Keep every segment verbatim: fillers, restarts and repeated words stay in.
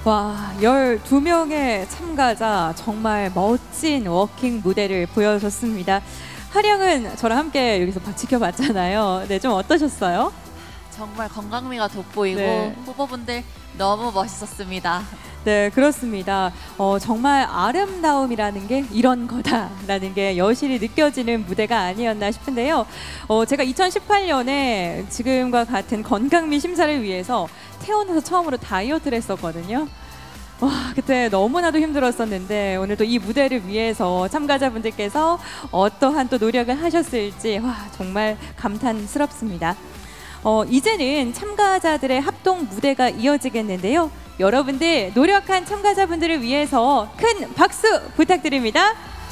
와, 열두 명의 참가자 정말 멋진 워킹 무대를 보여줬습니다. 하령은 저랑 함께 여기서 지켜봤잖아요. 네, 좀 어떠셨어요? 정말 건강미가 돋보이고 네. 후보분들 너무 멋있었습니다. 네, 그렇습니다. 어, 정말 아름다움이라는 게 이런 거다라는 게 여실히 느껴지는 무대가 아니었나 싶은데요. 어, 제가 이천십팔 년에 지금과 같은 건강미 심사를 위해서 태어나서 처음으로 다이어트를 했었거든요. 와, 그때 너무나도 힘들었었는데 오늘 또 이 무대를 위해서 참가자분들께서 어떠한 또 노력을 하셨을지 와, 정말 감탄스럽습니다. 어, 이제는 참가자들의 합동 무대가 이어지겠는데요. 여러분들 노력한 참가자분들을 위해서 큰 박수 부탁드립니다.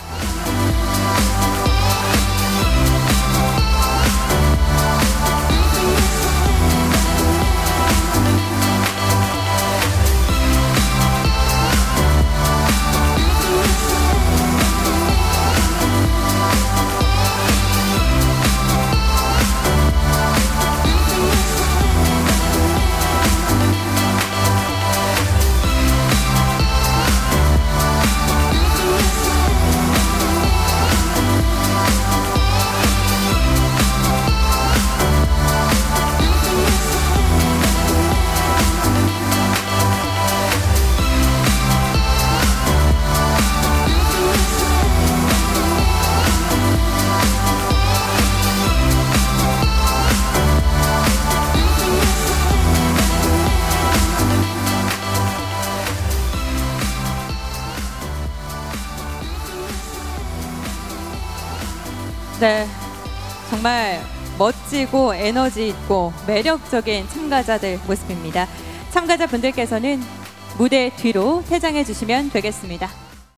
네, 정말 멋지고 에너지 있고 매력적인 참가자들 모습입니다. 참가자분들께서는 무대 뒤로 퇴장해 주시면 되겠습니다.